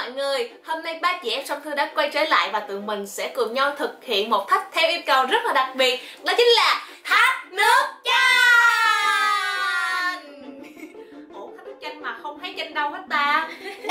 mọi người, hôm nay ba chị em Song Thư đã quay trở lại và tụi mình sẽ cùng nhau thực hiện một thách theo yêu cầu rất là đặc biệt. Đó chính là thách nước chanh. Ủa, thách nước chanh mà không thấy chanh đâu hết ta?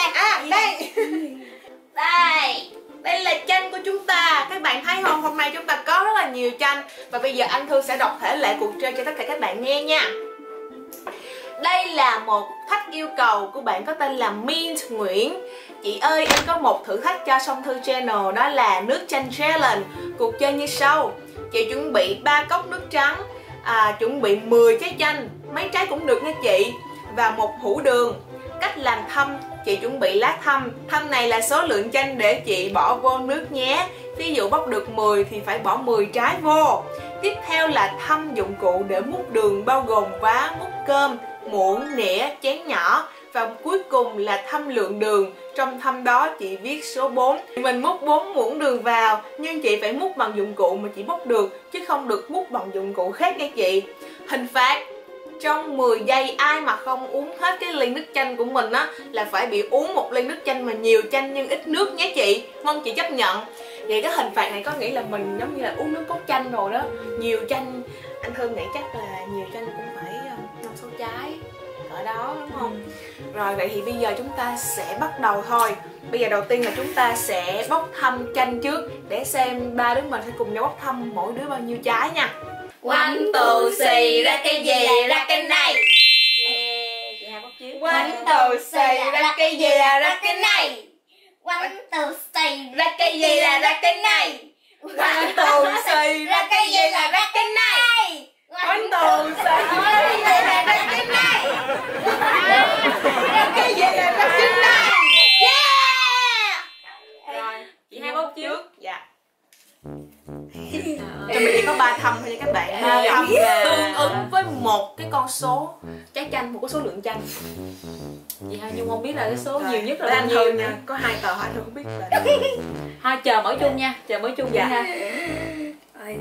Đây là chanh của chúng ta. Các bạn thấy không, hôm nay chúng ta có rất là nhiều chanh. Và bây giờ anh Thư sẽ đọc thể lệ cuộc chơi cho tất cả các bạn nghe nha. Đây là một thách yêu cầu của bạn có tên là Mint Nguyễn. Chị ơi, em có một thử thách cho Song Thư Channel, đó là nước chanh challenge. Cuộc chơi như sau: chị chuẩn bị 3 cốc nước trắng, chuẩn bị 10 trái chanh, mấy trái cũng được nha chị, và một hũ đường. Cách làm thăm: chị chuẩn bị lá thăm. Thăm này là số lượng chanh để chị bỏ vô nước nhé. Ví dụ bóc được 10 thì phải bỏ 10 trái vô. Tiếp theo là thăm dụng cụ để múc đường, bao gồm vá, múc cơm, muỗng, nĩa, chén nhỏ. Và cuối cùng là thăm lượng đường. Trong thăm đó chị viết số 4. Mình múc 4 muỗng đường vào, nhưng chị phải múc bằng dụng cụ mà chị bóc được, chứ không được múc bằng dụng cụ khác nha chị. Hình phạt: trong 10 giây ai mà không uống hết cái ly nước chanh của mình á là phải bị uống một ly nước chanh mà nhiều chanh nhưng ít nước nhé chị. Mong chị chấp nhận. Vậy cái hình phạt này có nghĩa là mình giống như là uống nước cốt chanh rồi đó. Nhiều chanh, anh Thương nghĩ chắc là nhiều chanh cũng phải 5-6 trái ở đó, đúng không? Rồi, vậy thì bây giờ chúng ta sẽ bắt đầu thôi. Bây giờ đầu tiên là chúng ta sẽ bóc thăm chanh trước, để xem ba đứa mình sẽ cùng nhau bóc thăm mỗi đứa bao nhiêu trái nha. One, two, three, ra cái gì ra cái này. Chị Hà bóc trước. One, two, three, ra cái gì ra cái này. One, two, three, ra cái gì ra cái này. One, two, three, ra cái gì ra cái này. One, two, three, ra cái gì ra cái này. ra cái gì là ra cái này. Yeah. Rồi, chị Hai bóc trước. Dạ. Trong mình chỉ có 3 thăm thôi nha các bạn. 3 thăm tương ứng với một cái con số trái chanh, một cái số lượng chanh. Chị Hai Nhung không biết là cái số nhiều nhất là bao bao nhiêu nhiêu nha. nha. Có 2 tờ hỏi thôi không biết là. Thôi chờ mở chung nha, chờ mở chung Dạ. nha. Rồi.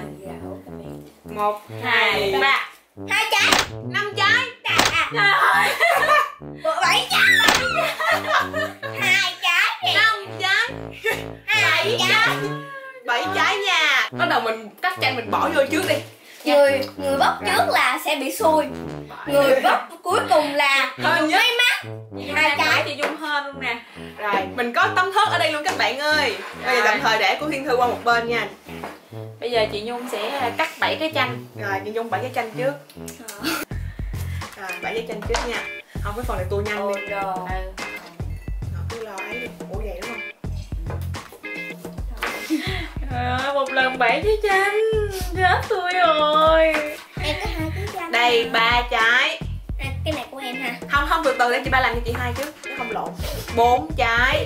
1, 2, 3. 2 trái. 5 trái. Trời ơi. 7 trái. 2 trái. 5 trái. 7 trái. 7 trái nha. Bắt đầu mình cắt chanh mình bỏ vô trước đi. Người bóc trước là sẽ bị xui. Người bóc cuối cùng là Thôi nhớ. may mắn. 2 trái. Chị Dung hơn luôn nè. Rồi, mình có tấm thớt ở đây luôn các bạn ơi. Bây giờ tạm thời để của Thiên Thư qua một bên nha. Bây giờ chị Nhung sẽ cắt 7 cái chanh. Rồi, chị Dung 7 trái chanh trước. Rồi, 7 trái chanh trước nha. Không, cái phần này tua nhanh đi. Rồi. Cứ lo ấy đi. Ủa vậy đúng không? Trời ơi, một lần 7 trái chanh. Chết tôi rồi. Em có 2 trái chanh. Đây, 3 trái. Cái này của em ha. Không, không, từ từ để chị ba làm cho chị Hai trước, chứ không lộn. 4 trái.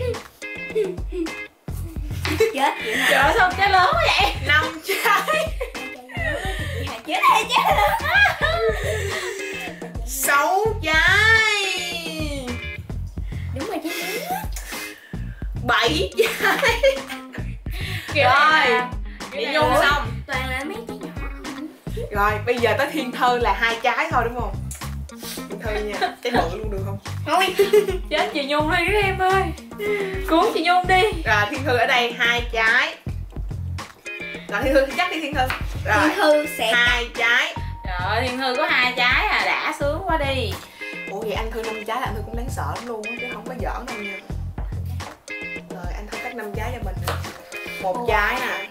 Chết chị Hai. Trời ơi, sao trái lớn quá vậy? 5 trái. Chết hay chết. 6 trái. Đúng rồi chứ. 7 trái. Rồi, Chị Nhung xong. Toàn là mấy trái nhỏ. Rồi, bây giờ tới Thiên Thư là 2 trái thôi đúng không? Thiên Thư nha, trái bự luôn được không? Thôi. chết chị Nhung đi các em ơi. Cứu chị Nhung đi. Rồi, Thiên Thư ở đây 2 trái. Rồi, Thiên Thư chắc đi Thiên Thư. Rồi, Thiên Thư sẽ 2 trái. Trời ơi, Thiên Thư có 2 trái à, đã sướng quá đi. Ủa vậy anh Thư 5 trái là anh Thư cũng đáng sợ lắm luôn á, chứ không có giỡn đâu nha. Rồi, anh Thư cắt 5 trái cho mình nè. 1 trái nè.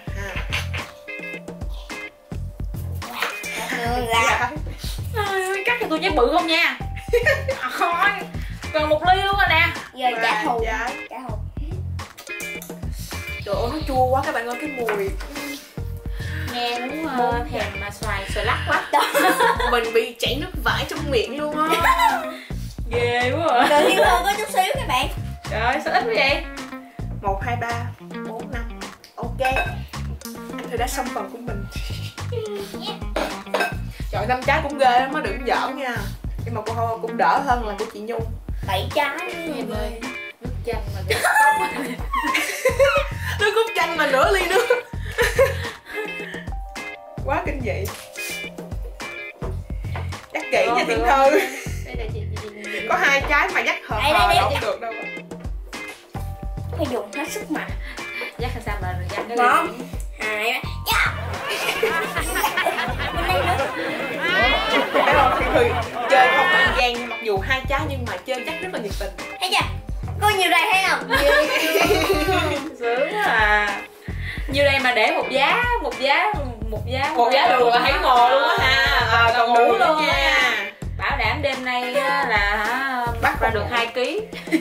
đường là Trời ơi, cắt cho tôi trái bự không nha. Thôi, còn 1 ly luôn rồi nè. giờ trả thù. Trả thù. Trời ơi, nó chua quá các bạn ơi, cái mùi. Nghe đúng thèm mà xoài lắc quá. Mình bị chảy nước vải trong miệng luôn á. Ghê quá à. Từ Thiên Thư có chút xíu các bạn. Trời ơi, sao ít quá vậy? 1, 2, 3, 4, 5. Ok. Anh Thư đã xong phần của mình. Trời, 5 trái cũng ghê lắm á, đừng giỡn nha. Nhưng mà cô cũng đỡ hơn là của chị Nhung. 7 trái Em ơi, nước chanh mà nước Nước cốt chanh mà nửa ly nước. Quá kinh dị. Chắc kỹ nha Thiên Thư. Đây là chị Có 2 trái mà dắt hợp đây, đâu được đâu. phải dùng hết sức mạnh. Dắt làm sao mà dắt cái Một, ly. 2, 3, dạ. Bên đây nữa. Thấy không? Thì chơi không ăn gian nhưng mặc dù hai trái nhưng mà chơi chắc rất là nhiệt tình. Thấy chưa? Cô nhiều đây thấy không? Sướng quá à. Như đây mà để một giá đường là thấy ngồi luôn á ha. Còn ngủ luôn nha. Bảo đảm đêm nay là bắt ra được 2 kg.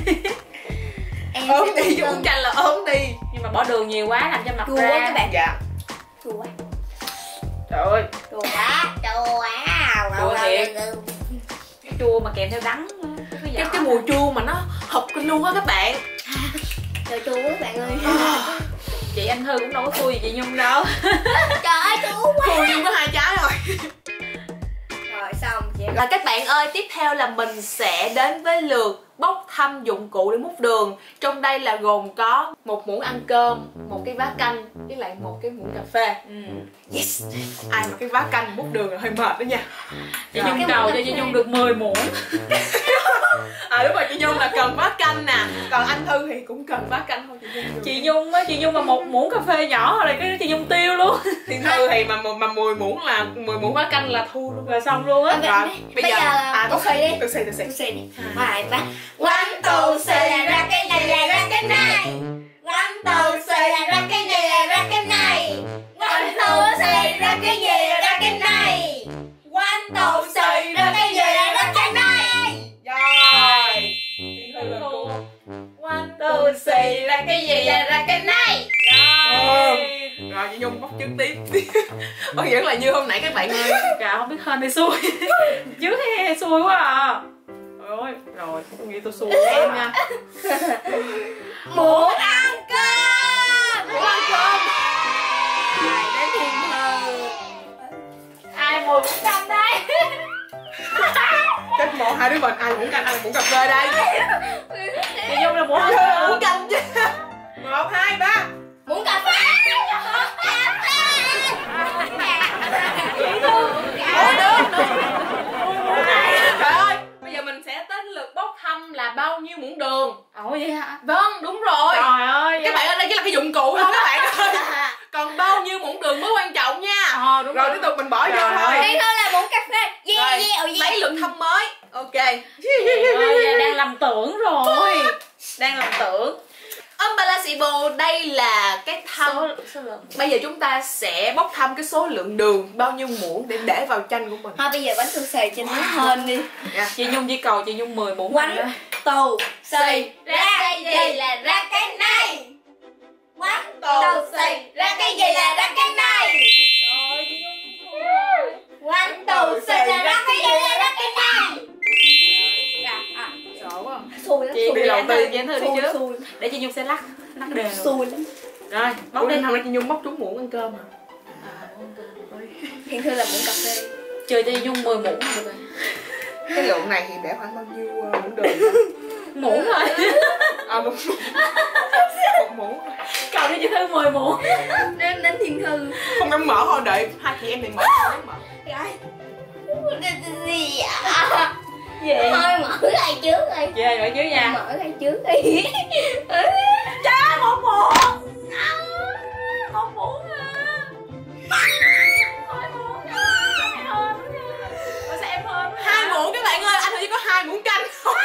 Ốm đi, uống chanh là ốm đi. Nhưng mà bỏ đường nhiều quá làm cho mặt Chua quá ra. các bạn. Dạ. Chua quá. Trời ơi, Chua quá. Chua thiệt. Chua mà kèm theo đắng. Cái mùi chua mà nó hợp kinh luôn á các bạn. Trời chua quá các bạn ơi. Chị Anh Thư cũng đâu có xui gì chị Nhung đâu. Trời ơi chua quá. Cô Nhung có 2 trái rồi. Rồi xong chị. Và các bạn ơi, tiếp theo là mình sẽ đến với lượt bốc thăm dụng cụ để múc đường. Trong đây là gồm có một muỗng ăn cơm, một cái vá canh với lại một cái muỗng cà phê. Yes. Ai mà cái vá canh múc đường là hơi mệt đó nha. Chị Nhung cầu cho chị Nhung được 10 muỗng. Đúng rồi, chị Nhung là cần vá canh nè. Còn anh Thư thì cũng cần vá canh thôi. Chị Nhung mà một muỗng cà phê nhỏ rồi cái chị Nhung tiêu luôn. Thiên Thư thì mà 10 muỗng là 10 muỗng vá canh là thua luôn. Rồi xong luôn á. Rồi, bây giờ tôi xì đi. Tôi xì. Tôi xì đi. 2, 3. One, two, xì là ra cái này là ra cái này. One, two, xì là ra cái này là ra cái này. One, two, xì ra cái gì là ra cái này. One, two, xì ra cái gì là ra cái này. Rồi. Thiên Thư là cô. One, two, three, ra cái gì ra cái này. Rồi chị Nhung bóc trước tiếp. Vẫn là như hôm nãy các bạn ơi. Trời không biết hên hay xui. Trước hay xui quá à. Ôi, rồi tôi nghĩ tôi xui em nha. Muỗng ăn cơm. Muỗng ăn cơm. Đến Thiên Thư. Ai mùi cũng canh đây. Cách một hai đứa mình ai muỗng canh ai muỗng cà phê đây. Chị Nhung là muỗng Muỗng canh chứ. 1, 2, 3. Muỗng cà phê. Trời ơi, bây giờ mình sẽ đến lượt bốc thăm là bao nhiêu muỗng đường. Ủa vậy hả? Vâng, đúng rồi. Trời ơi. Các bạn ơi, đây chỉ là cái dụng cụ thôi các bạn ơi. Còn bao nhiêu muỗng đường mới quan trọng nha. Đúng Rồi tiếp tục mình bỏ vô thôi. Thiên Thư là muỗng cà phê. Rồi, lấy lượt thăm mới. Ok. Ơi, đang lầm tưởng rồi. Đang lầm tưởng. Unbalancable, đây là cái thăm. Số lượng. Bây giờ chúng ta sẽ bốc thăm cái số lượng đường bao nhiêu muỗng để vào chanh của mình. Thôi bây giờ bánh tôi xì cho nó hên đi. Chị Nhung chỉ cầu chị Nhung 10 muỗng. Quánh tù xì ra cái gì là ra cái này. Quánh tù xì ra cái gì là ra cái này. Rồi chị Nhung. Quánh tù xì là ra cái gì là ra cái này. Sợ quá. Xui lắm. Chị đi đầu tiên, chị Anh Thư đi Xui, trước. xui. Để chị Nhung sẽ lắc đều. Xui lắm. Rồi, bóc Ủa, đi. hôm nay chị Nhung bóc trúng muỗng ăn cơm hả? Thiên Thư là muỗng cà phê. Chơi cho chị Nhung 10 muỗng là được rồi. Cái lượng này thì để khoảng bao nhiêu muỗng đường? Muỗng thôi. Một muỗng. Cầu cho chị Thư 10 muỗng. Đến Thiên Thư. Không dám mở thôi, đợi hai chị em mình mở. Gì ạ? Về. Thôi mở lại trước đi. Về rồi chứ nha. Mở lại trước đi. Cha một muỗng. Một muỗng à. Hai muỗng các bạn ơi, anh chỉ có 2 muỗng canh thôi.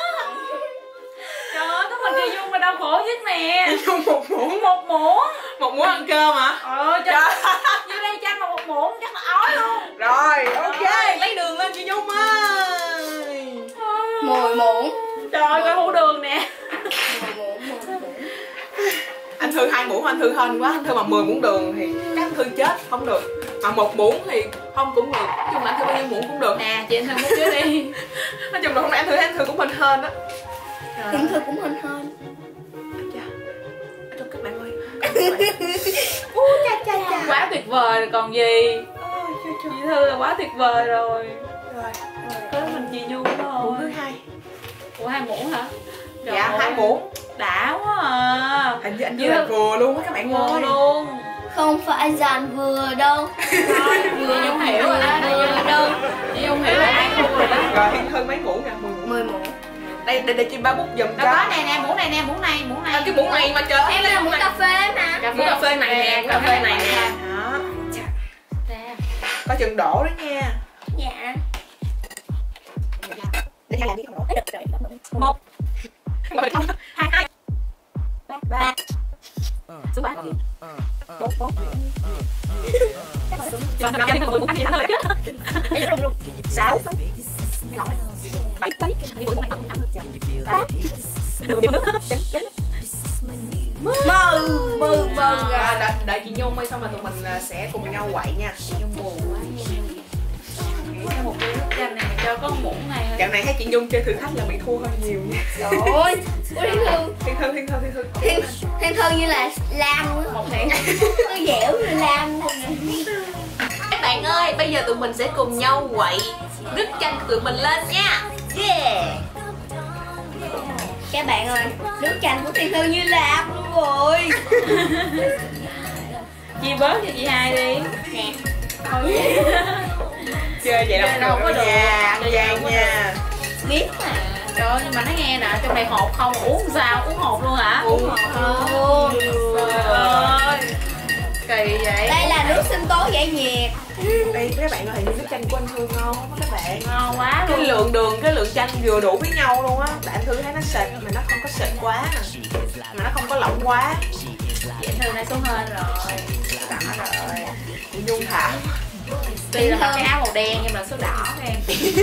Trời ơi, có mình chị Dung mà đau khổ nhất nè. Chị Nhung một muỗng. Một muỗng Ăn cơm hả? Trời. Như đây chanh mà một muỗng chắc là ói luôn. Rồi, ok, lấy đường lên chị Nhung ơi. 10 muỗng. Trời ơi, coi hũ đường nè. 10 muỗng. Anh Thư 2 muỗng, anh Thư hên quá. Anh Thư mà 10 muỗng đường thì các Thư chết, không được. Mà 1 muỗng thì không cũng được. Nói chung là anh Thư bao nhiêu muỗng cũng được. Nè, chị Anh Thư múc trước đi. Nói chung là hôm nay anh Thư cũng mình hên á. Thiên Thư cũng hên hên. Chúc các bạn ơi. Quá tuyệt vời rồi còn gì. Chị Thư là quá tuyệt vời rồi. Rồi, Tới mình chị Nhung muỗng thứ thôi. 2. Ủa 2 muỗng hả? Trời Dạ, ơi, 2 muỗng. đã quá à. Hình như anh Thư là vừa luôn á các bạn Vừa ơi. luôn. Không phải dàn vừa đâu. Chị Nhung hiểu rồi đó. Vừa đâu. Chị Nhung hiểu là ai thua rồi đó. Rồi Thiên Thư mấy muỗng nè? 10 muỗng. 10 muỗng. Đây chị ba bút giùm Đâu có nè, muỗng này nè, muỗng này. cái muỗng này mà trời. Em là muỗng cà phê mà. Muỗng cà phê này nè, cà phê này nè. Đó. Có chừng đổ đó nha. Dạ. Để hai làm đi không đổ. 1 2 3 số 3 4 4 6 7 Mừng. Đợi chị Nhung đi xong rồi tụi mình sẽ cùng nhau quậy nha. Nhung buồn quá. Cái một ly nước chanh này mình cho có muỗng này thôi. Dạo này thấy chị Nhung chơi thử thách là bị thua hơn nhiều nha. Trời ơi. Ủa Thiên Thư như là Lam á. Một này. Nó dẻo như Lam luôn. Các bạn ơi, bây giờ tụi mình sẽ cùng nhau quậy nước chanh của tụi mình lên nha. Yeah. Các bạn ơi, nước chanh của Thiên Thư như Lam luôn rồi. Chia bớt cho chị hai đi. Nè. Chơi vậy đâu có được nha, ăn gian nha. Biết mà. Trời ơi, nhưng mà nó nghe nè, trong này hột không, uống sao? Uống hột luôn hả? Uống Ồ. Trời ơi. Kỳ vậy. Đây là nước sinh tố giải nhiệt. Đây các bạn ơi, hình như nước chanh của anh Thư ngon lắm các bạn. Ngon quá Cái luôn. lượng đường, cái lượng chanh vừa đủ với nhau luôn á. Tại anh Thư thấy nó sệt mà nó không có sệt quá nè. Mà nó không có lỏng quá. Chị Thư này xuống hên rồi. Đã rồi. Chị Nhung thả. Tuy là mặc cái áo màu đen nhưng mà số đỏ em.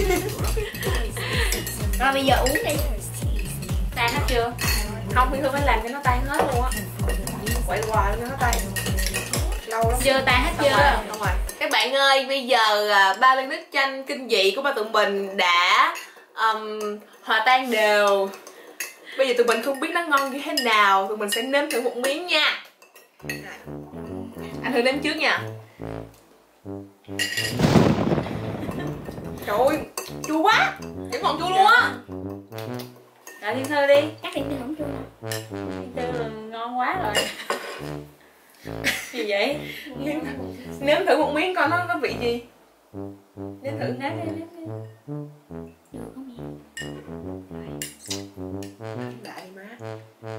Rồi bây giờ uống đi. Tan hết chưa? Không, Thiên Thư phải làm cho nó tan hết luôn á. Quậy hoài cho nó tan. Lâu lắm. Chưa tan hết chưa? Không rồi. Các bạn ơi, bây giờ 3 ly nước chanh kinh dị của ba tụi mình đã hòa tan đều. Bây giờ tụi mình không biết nó ngon như thế nào, tụi mình sẽ nếm thử một miếng nha. Anh Thư nếm trước nha. Trời ơi, chua quá. Vẫn còn chua luôn á. Rồi Thiên Thư đi. Chắc Thiên Thư không chua. Thiên Thư là ngon quá rồi. Gì vậy? Nếm thử một miếng coi nó có vị gì. Nếm thử. Nếm đi. Đại má.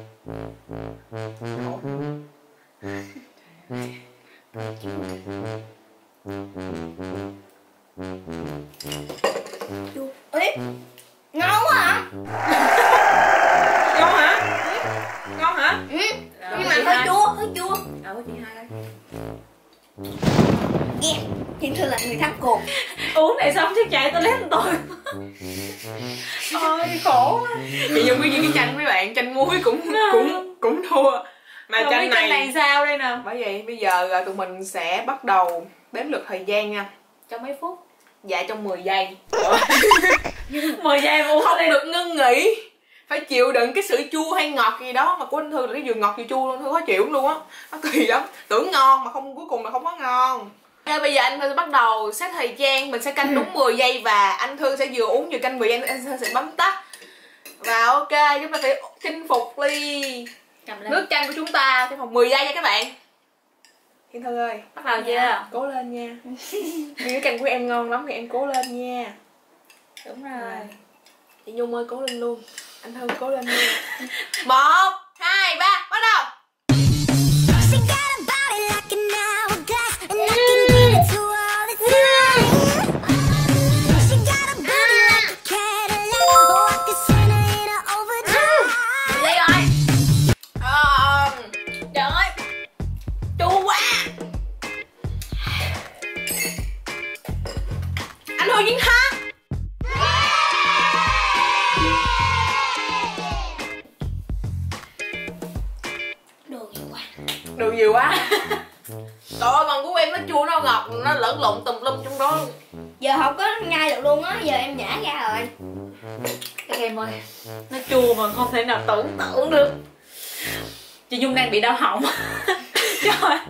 Ê, ngon quá hả? Ngon hả? Ngon hả? Ừ. Nhưng mà hơi chua. Của chị hai đây. Yeah. Thiên Thư là người thắng cuộc. Uống này xong chắc chạy toilet tôi. Ôi khổ quá. Chị Nhung biết cái chanh mấy bạn, chanh muối cũng thua. Mà Không chanh biết chanh này sao đây nè. bởi vậy bây giờ tụi mình sẽ bắt đầu đếm lượt thời gian nha. Trong mấy phút? Dạ trong 10 giây. 10 giây mua Không đi. được ngưng nghỉ. Phải chịu đựng cái sự chua hay ngọt gì đó. Mà của anh Thư là cái vừa ngọt vừa chua luôn, Thư khó chịu luôn á. Nó kỳ lắm. Tưởng ngon mà cuối cùng là không có ngon. Bây giờ anh Thư sẽ bắt đầu xét thời gian. Mình sẽ canh đúng 10 giây. Và anh Thư sẽ vừa uống vừa canh 10 giây. Anh Thư sẽ bấm tắt. Và ok, chúng ta sẽ chinh phục ly nước chanh của chúng ta trong vòng 10 giây nha các bạn. Thiên Thư ơi, Bắt đầu chưa? cố lên nha. Vì cái canh của em ngon lắm thì em cố lên nha. Đúng rồi. Chị Nhung ơi cố lên luôn. Anh Thư cố lên luôn. 1 2 3 bắt đầu. Trời ơi, chua quá. Anh Thư chiến thắng. Đồ nhiều quá. Trời ơi, còn của em nó chua nó ngọt nó lẫn lộn tùm lum trong đó. Giờ không có nhai được luôn á, giờ em nhả ra rồi. Các em ơi, nó chua mà không thể nào tưởng tượng được. Chị Dung đang bị đau họng. Trời.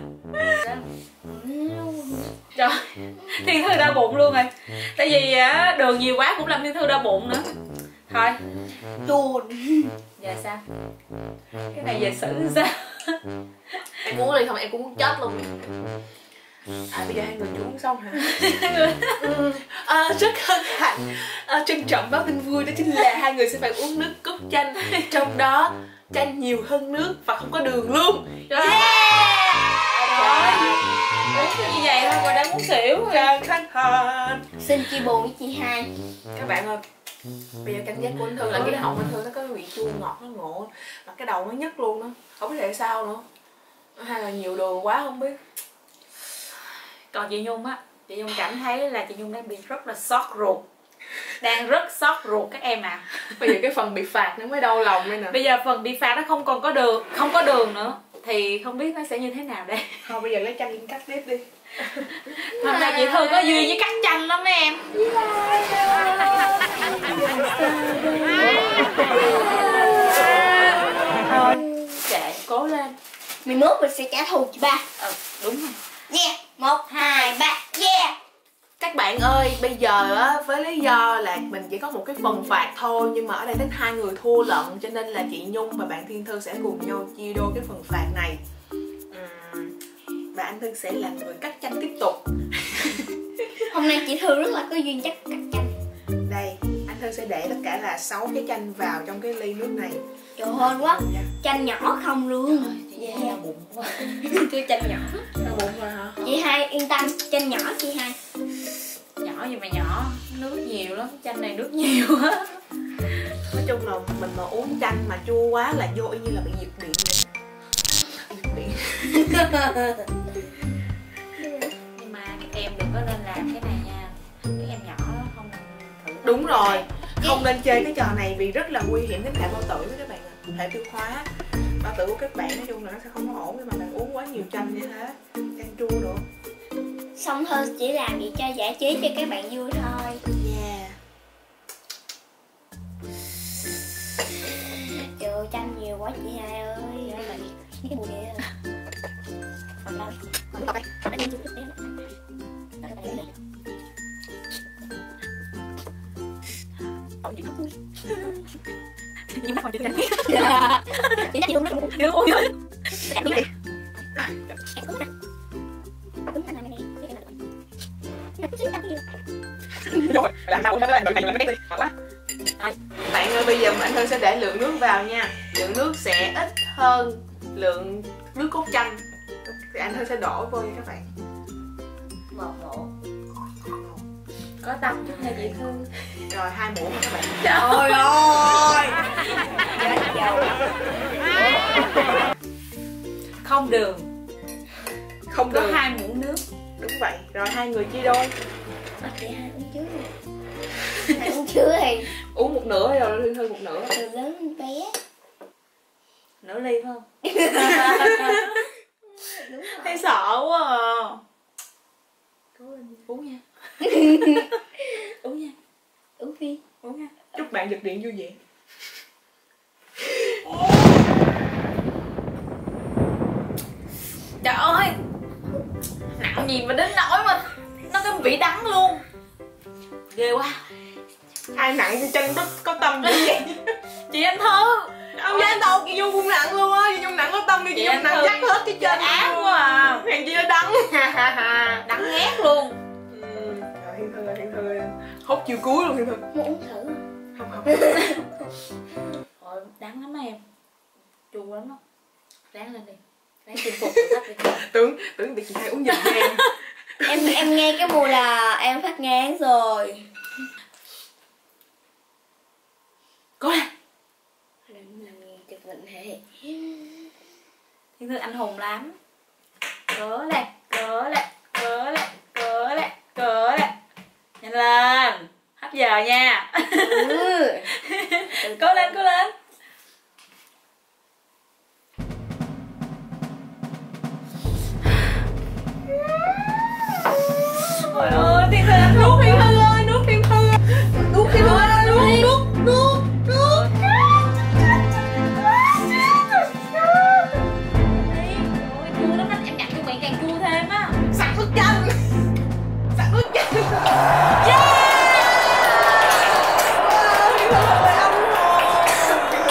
Trời. Thiên Thư đau bụng luôn rồi. Tại vì đường nhiều quá cũng làm Thiên Thư đau bụng nữa. Thôi. Chua. Giờ sao? Cái này giờ xử sao? Em muốn đi không em cũng muốn chết luôn. Bây giờ hai người chưa uống xong hả? Rất hân hạnh, trân trọng báo tin vui đó chính là hai người sẽ phải uống nước cốt chanh, trong đó chanh nhiều hơn nước và không có đường luôn. Trời ơi, uống như vậy thôi mà đã muốn xỉu rồi. Xin chia buồn với chị hai. Các bạn ơi, bây giờ cảm giác của anh Thư là cái họng anh Thư nó có vị chua ngọt, nó ngộ, mà cái đầu nó nhức luôn đó, không biết tại sao nữa, hay là nhiều đường quá không biết. Còn chị Nhung á, chị Nhung cảm thấy là chị Nhung đang bị rất là xót ruột, đang rất xót ruột các em ạ. Bây giờ cái phần bị phạt nó mới đau lòng đây nè. Bây giờ phần bị phạt nó không còn có đường, không có đường nữa thì không biết nó sẽ như thế nào đây. Thôi bây giờ lấy chanh cắt tiếp đi. Hôm nay chị Thư có duyên với cắt chanh lắm mấy em. Thôi kệ, cố lên. Mình mốt mình sẽ trả thù chị ba. Đúng rồi. Yeah, 1, 2, 3, yeah. Các bạn ơi, bây giờ á, với lý do là mình chỉ có một cái phần phạt thôi, nhưng mà ở đây đến hai người thua lận, cho nên là chị Nhung và bạn Thiên Thư sẽ cùng nhau chia đôi cái phần phạt này. Và anh Thư sẽ là người cắt chanh tiếp tục. Hôm nay chị Thư rất là có duyên chắc cắt chanh. Đây, anh Thư sẽ để tất cả là 6 cái chanh vào trong cái ly nước này. Trời ơi quá, chanh nhỏ không luôn. Dạ, bụng quá. Kêu chanh nhỏ. Đau bụng rồi hả? Chị hai yên tâm, chanh nhỏ chị hai. Nhỏ gì mà nhỏ, nước nhiều lắm, chanh này nước nhiều á. Nói chung là mình mà uống chanh mà chua quá là vô y như là bị diệt điện vậy. Nhưng mà các em đừng có nên làm cái này nha. Các em nhỏ không thử. Đúng rồi, không nên chơi cái trò này vì rất là nguy hiểm đến hệ bao tử các bạn ạ. Hệ tiêu hóa, bao tử của các bạn nói chung là nó sẽ không có ổn khi mà bạn uống quá nhiều chanh như thế, chanh chua nữa. Xong thôi chỉ làm vậy cho giải trí cho các bạn vui thôi. Yeah. Trời ơi, chanh nhiều quá chị hai ơi. Cái mùi này Nhưng mà còn chưa đánh. chị chị luôn đó. Ôi ơi. Rồi, làm sao cũng phải làm này đi. Quá. Bạn ơi, bây giờ anh Thư sẽ để lượng nước vào nha. Lượng nước sẽ ít hơn lượng nước cốt chanh. Thì anh Thư sẽ đổ vô nha các bạn. Một. Có tâm chút nha chị Thư. Rồi 2 muỗng các bạn. Trời ơi. Không đường. Không Có đường. 2 muỗng nước. Đúng vậy. Rồi hai người chia đôi. Chị hai uống trước. Hai uống trước thì Uống một nửa rồi Thiên Thư một nửa. từ lớn đến bé. Nửa ly phải không? Đúng rồi. Thấy sợ quá à. Uống nha. Uống nha. Uống đi. Uống nha. Chúc bạn giật điện vui vẻ. Trời ơi, nặng gì mà đến nỗi mà nó cái vị đắng luôn. Ghê quá. Ai nặng chân có tâm dữ vậy? Chị Anh Thư. Ông với anh Tàu chị Dung cũng nặng luôn á. Chị Dung nặng có tâm đi, chị Dung nặng dắt hết cái chân. Ác quá à. Hèn chi nó đắng. Đắng ngát luôn. Rồi Thiên Thư hốt chiều cuối luôn Thiên Thư. Muốn uống thử không? Không. Ôi, đắng lắm em. Chua lắm đó. Ráng lên đi. Ráng chinh phục thử thách đi. Tưởng chị hai uống giùm cho em. Em nghe cái mùi là em phát ngán rồi. Cố lên. Làm nghe chụp mình hệ. Thiên Thư anh hùng lắm. Cớ lên. Nhanh lên. Hết giờ nha. Cố lên. Ôi ơi, Thiên Thư anh hùng. Nuốt Thiên Thư ơi. Chua lắm anh, em nhặt cho miệng càng chua thêm á. Sặc nước chanh. Thiên Thư ơi,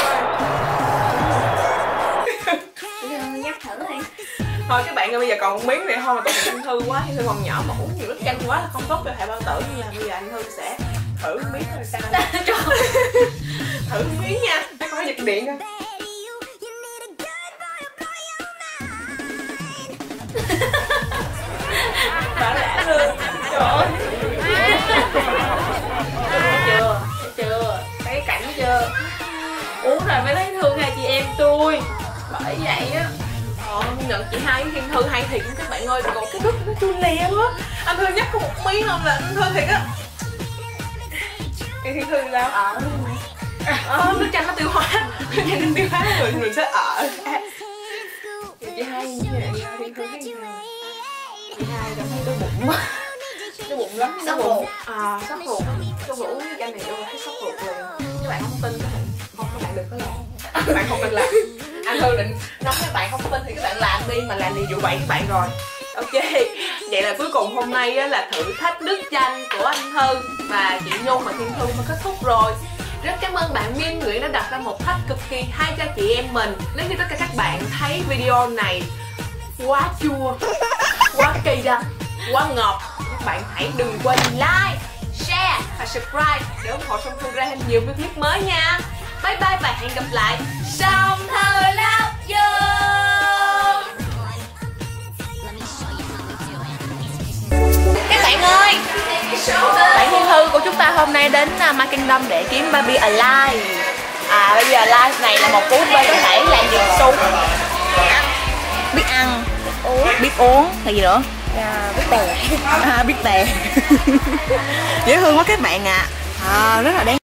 Thôi các bạn ơi, bây giờ còn một miếng này thôi mà tội nghiệp Anh Thư quá. Anh Thư còn nhỏ mà uống nhiều nước chanh quá là không tốt cho hệ bao tử, nên là bây giờ Anh Thư sẽ thử miếng thôi sao. Thử miếng nha, để coi giật điện coi. Bảo lạ luôn. Trời ơi. Thấy chưa? Thấy cái cảnh chưa? Uống rồi mới thấy thương hai chị em tôi. Bởi vậy á. Nhận chị Hai với Thiên Thư hay thiệt các bạn ơi. Còn cái nước nó chua lè quá. Anh Thư nhắc có một miếng không là anh Thư thiệt á. Cái Thiên Thư sao? Nước chanh nó tiêu hóa. Nước chanh nó tiêu hóa mình sẽ chị Hai như vậy Thiên Thư thấy sao? Chị Hai cảm thấy đau bụng quá. Đau bụng lắm. Sốt ruột. Sốt ruột. Sốt ruột uống nước chanh này vô thấy sốt ruột liền. Các bạn không tin các bạn đừng có làm. Các bạn không tin làm. Anh Thư định nói các bạn không tin thì các bạn làm đi, mà làm gì dụ bậy các bạn rồi. Ok, vậy là cuối cùng hôm nay á, là thử thách nước chanh của anh Thư và chị Nhung và Thiên Thư mới kết thúc rồi. Rất cảm ơn bạn Miên Nguyễn đã đặt ra một thách cực kỳ hay cho chị em mình. Nếu như tất cả các bạn thấy video này quá chua, quá cay đắng, quá ngọt, các bạn hãy đừng quên like, share và subscribe để ủng hộ Song Thư ra thêm nhiều video clip mới nha. Bye bye và hẹn gặp lại. Song Thư love you. Các bạn ơi, bạn Thiên Thư của chúng ta hôm nay đến My Kingdom để kiếm Baby Alive. Baby Alive này là một cú bê có thể làm việc súng, biết ăn, biết uống, là gì nữa? Biết bè. Biết bè. Dễ thương quá các bạn ạ. Rất là đáng